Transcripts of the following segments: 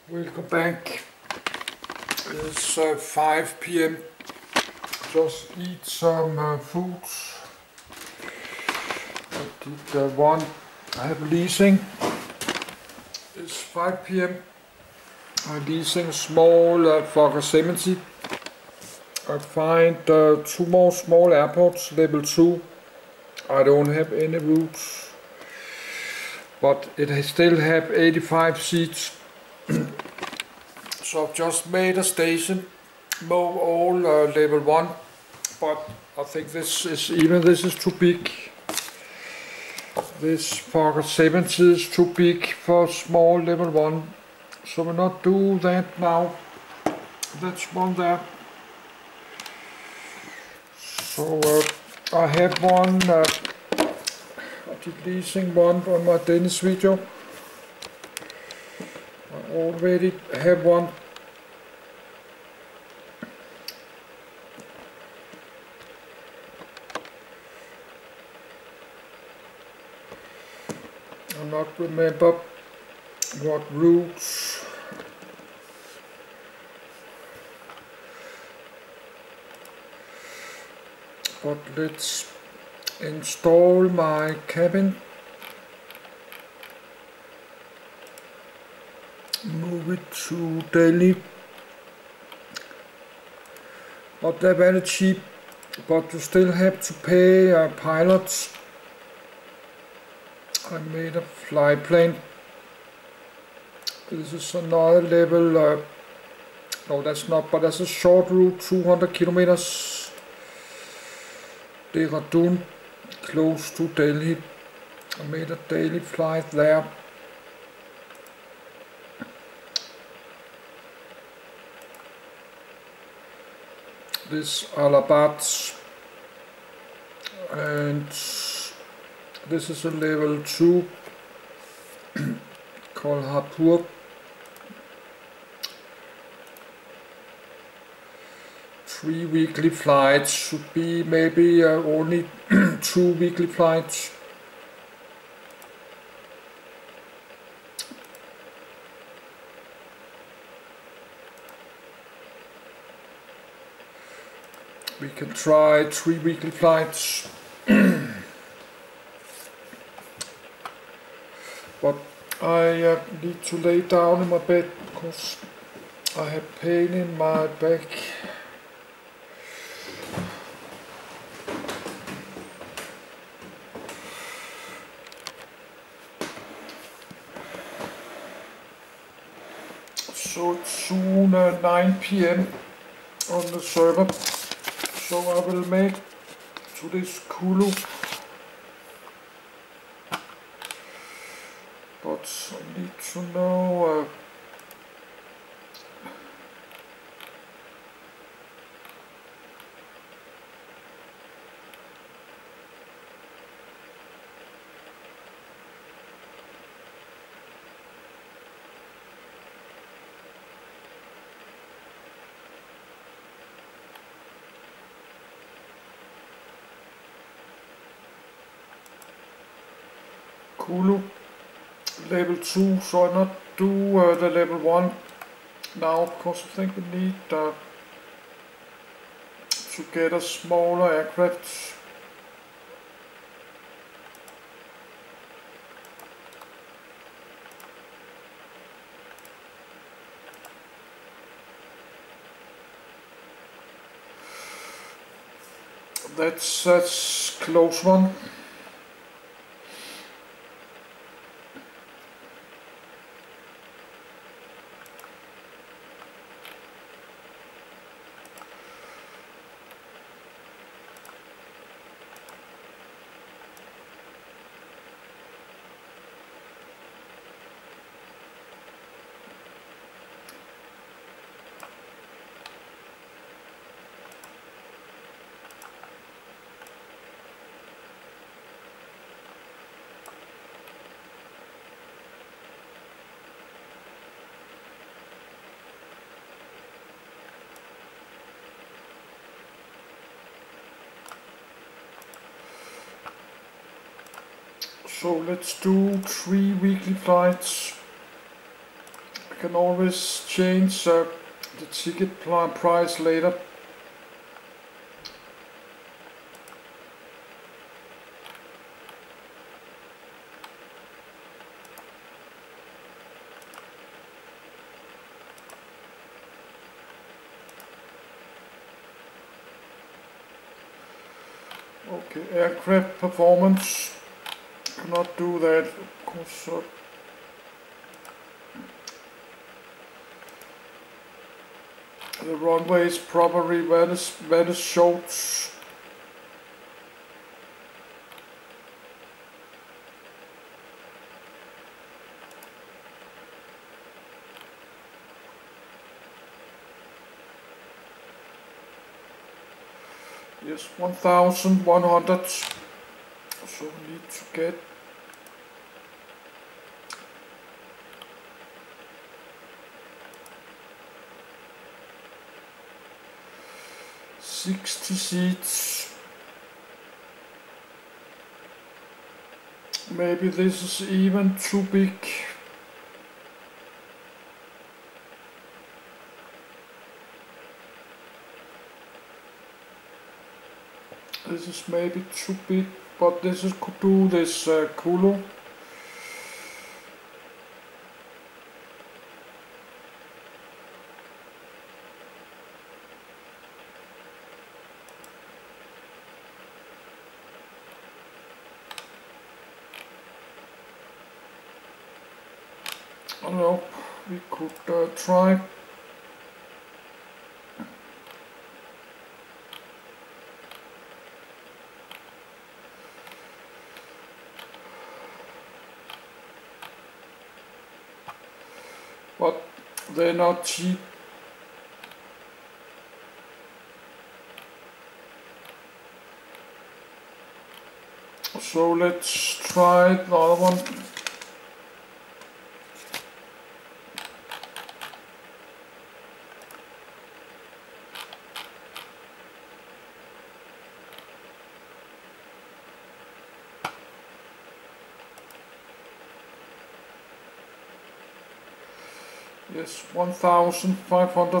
Welcome back. It's 5 p.m. Just eat some food. I did one. I have leasing. It's 5 p.m. I'm leasing small Fokker 70. I find 2 more small airports, level 2. I don't have any routes, but it still have 85 seats. So I've just made a station, move all level 1, but I think this is too big. This Fokker 70 is too big for small level 1, so we'll not do that now. That's one there. So I have one, I did leasing one on my Danish video. I already have one. I not remember what routes. But let's install my cabin. Move it to Delhi. But they're very cheap, but you still have to pay pilots. I made a fly plane. This is another level, no that's not, but that's a short route, 200 kilometers. Dehradun, close to Delhi. I made a daily flight there. This Allahabad, and this is a level 2 called Hapur. Three weekly flights, should be maybe only 2 weekly flights. We can try 3 weekly flights. But I need to lay down in my bed because I have pain in my back. So it's soon 9 p.m. on the server. So I will make to this Kulu. But I need to know Kulu level 2, so I not do the level 1 now because I think we need to get a smaller aircraft. That's close one. So let's do 3 weekly flights. can always change the ticket price later. Okay, aircraft performance, cannot do that, of course. The runway is probably very short. Yes, 1,100. So we need to get 60 seats. Maybe this is even too big. This is maybe too big, but this is could do this cooler. I don't know, we could try. But they're not cheap. So let's try the other one. Yes, 1,500.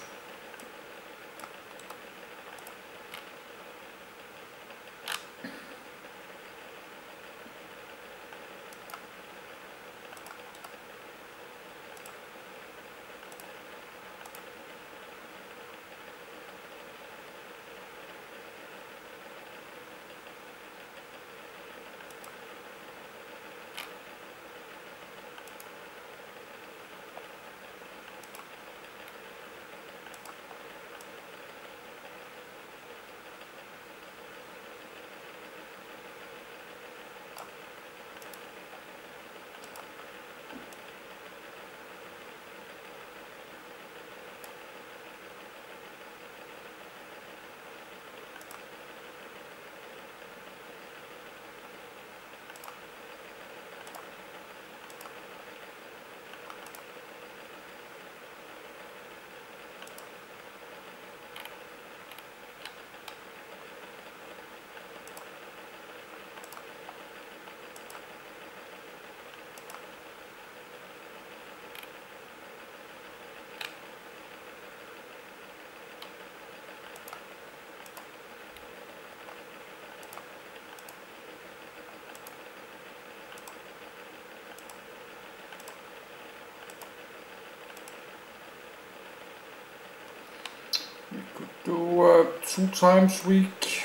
We could do 2 times week.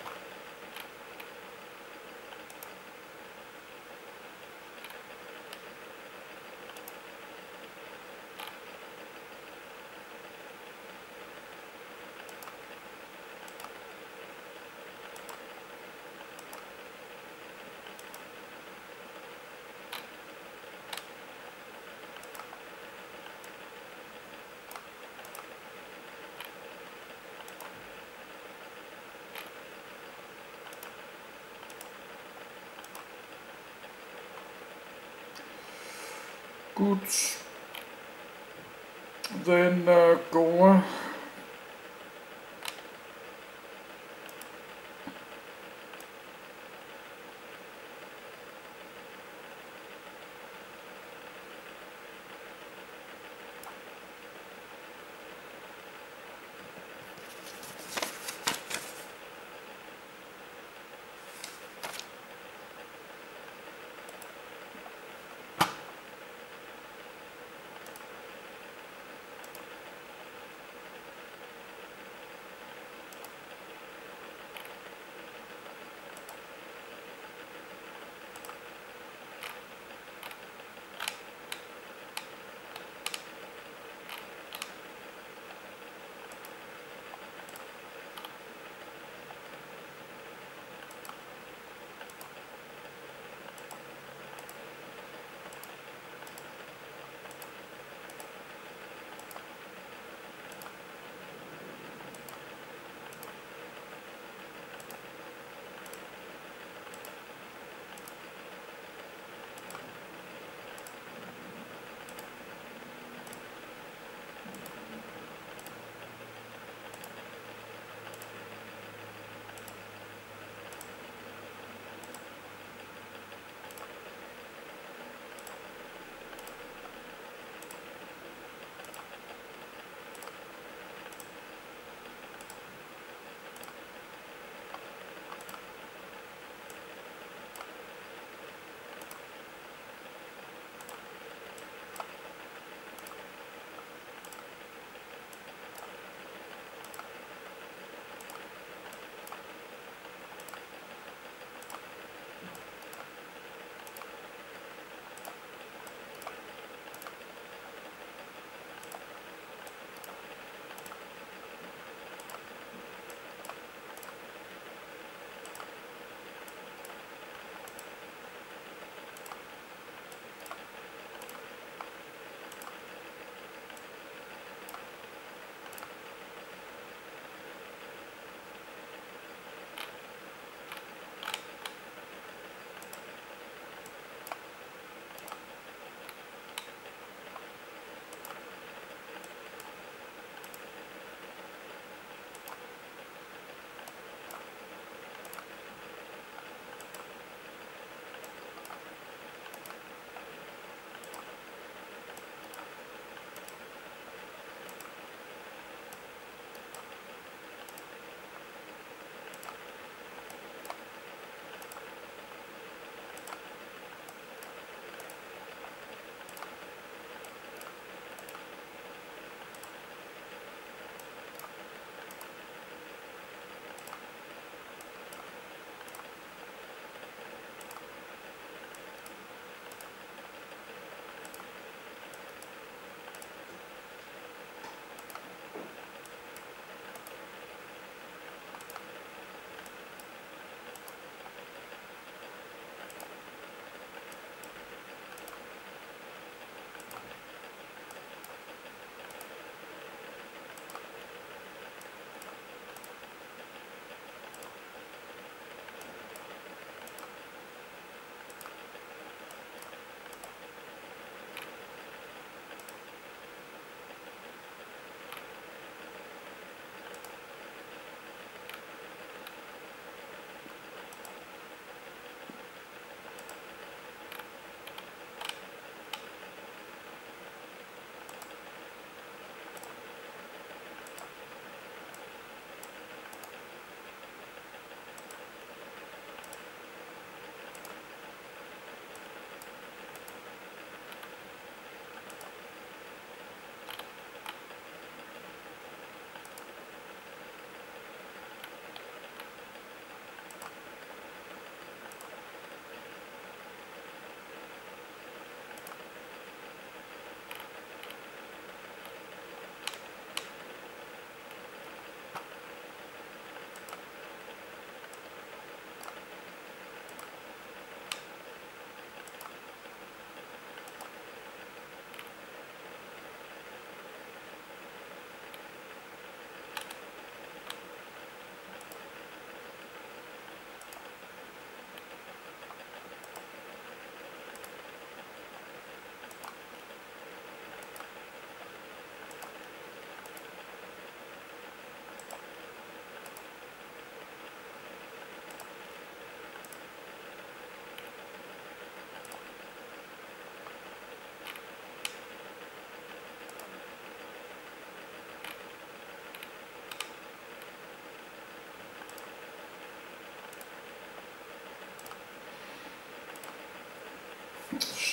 Good. Then Goa.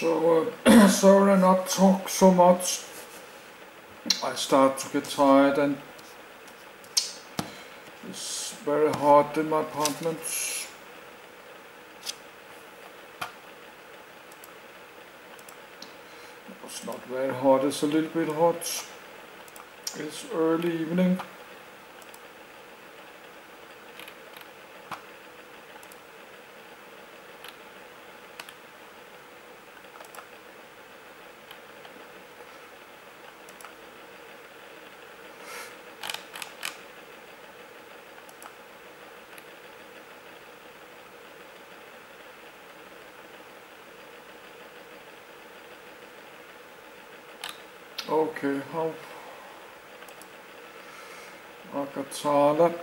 So sorry not talk so much. I start to get tired and it's very hot in my apartment. It's not very hot, it's a little bit hot. It's early evening. Okay, how Agathala.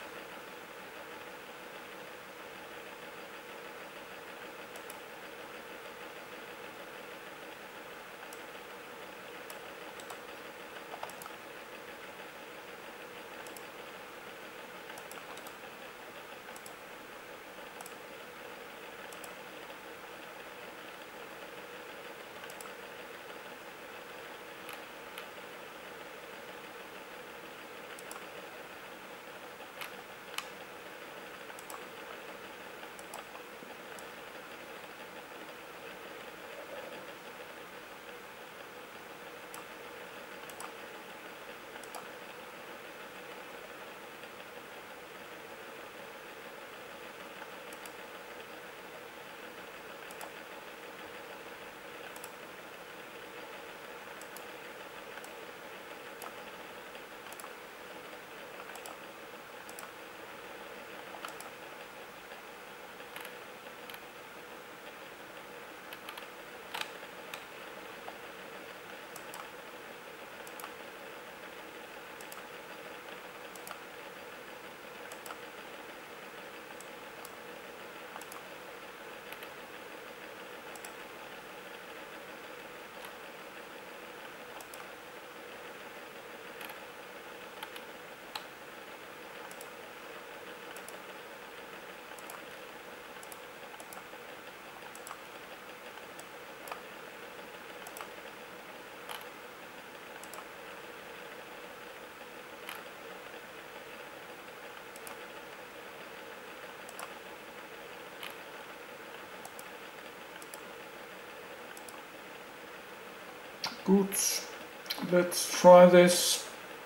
Good, let's try this.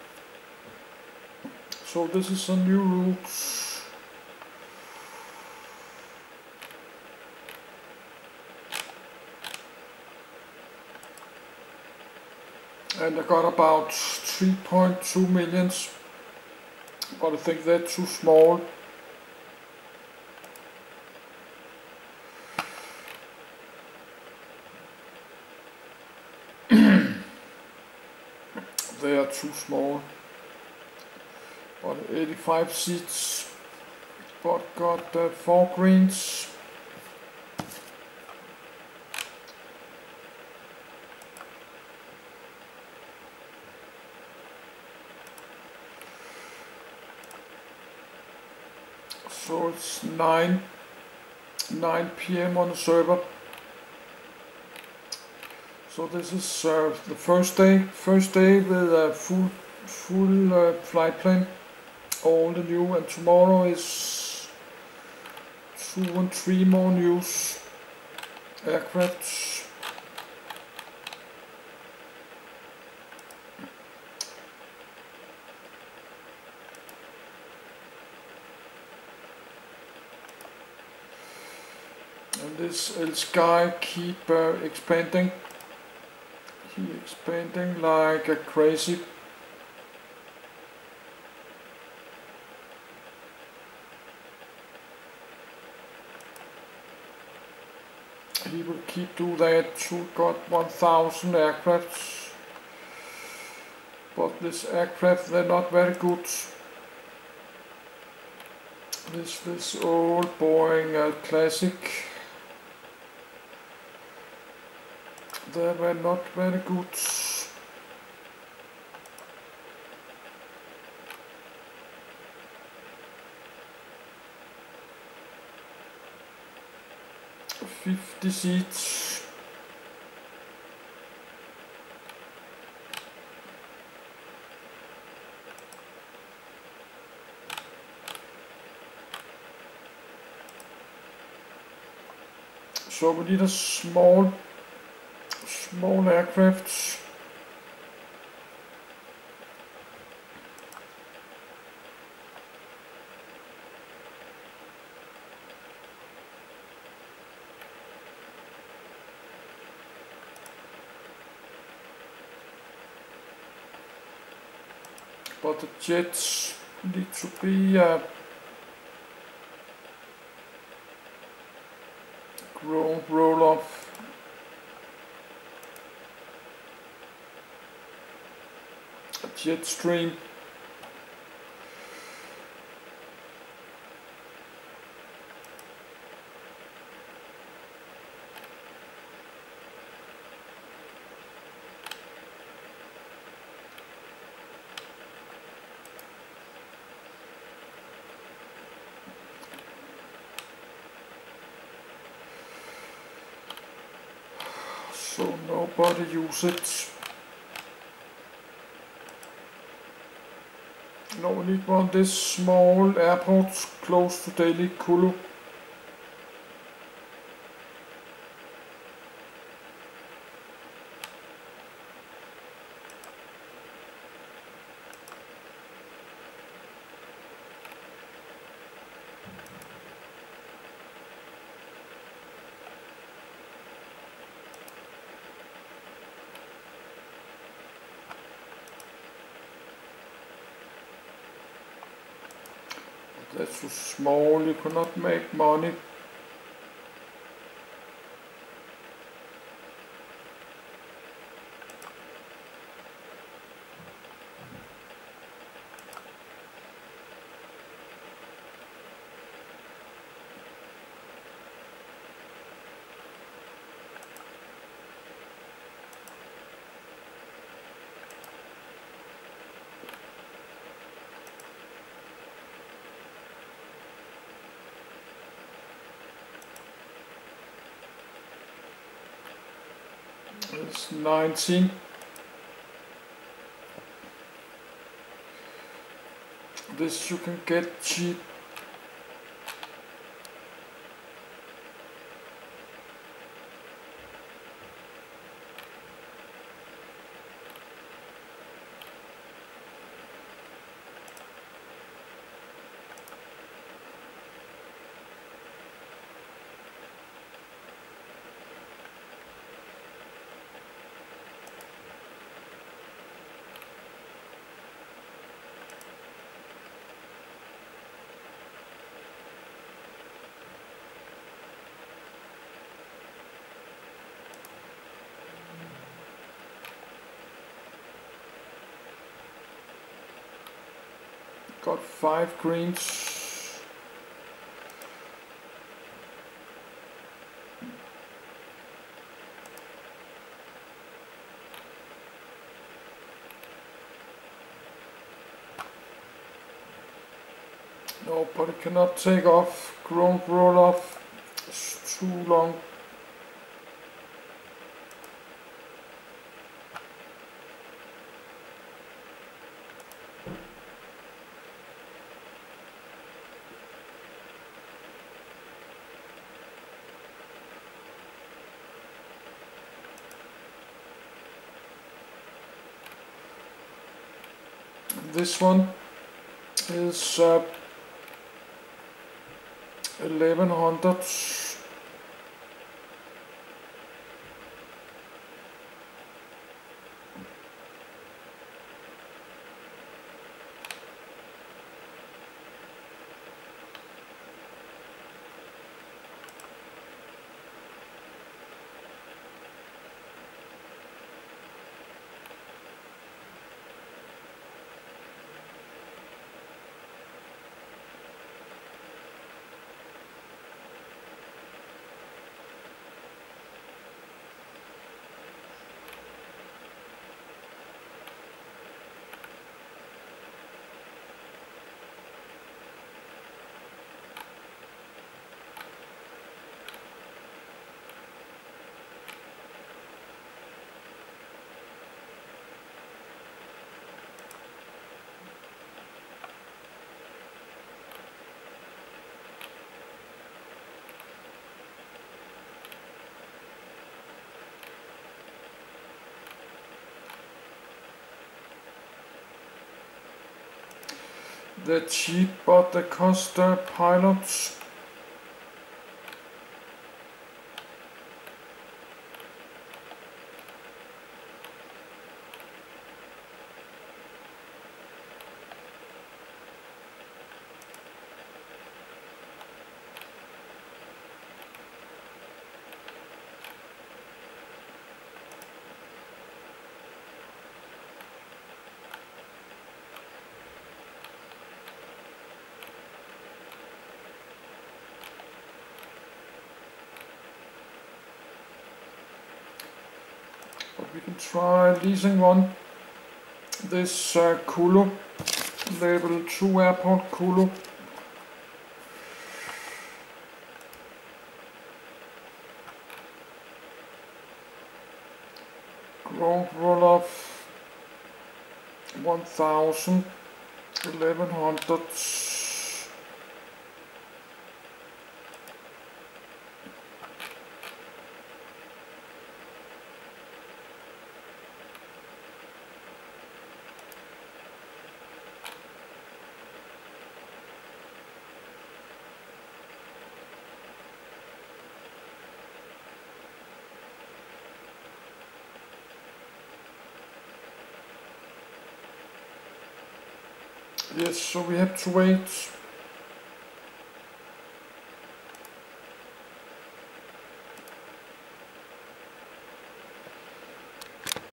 So this is a new route. And I got about 3.2 millions, but I think they're too small. They are too small. But 85 seats, but got 4 greens. So it's 9 p.m. on the server. So this is the first day with a full flight plan, all the new, and tomorrow is 2 and 3 more new aircraft. And this Sky keep expanding. He expanding like a crazy. He will keep do that. He got 1,000 aircrafts, but this aircraft they're not very good. This old Boeing classic. They were not very good. $50 seats. So we need a small aircraft. But the jets need to be ground roll-off. A jet stream. So nobody use it. No, we need one this small airport close to Delhi, Kulu. That's too small, you cannot make money. It's 19. This you can get cheap. Got 5 greens. Nobody cannot take off. Ground roll off. It's too long. This one is 1100. They're cheap, but they cost pilots. But we can try leasing one. This Kulu, level 2 airport Kulu. Ground roll of 1000, 1100. Yes, so we have to wait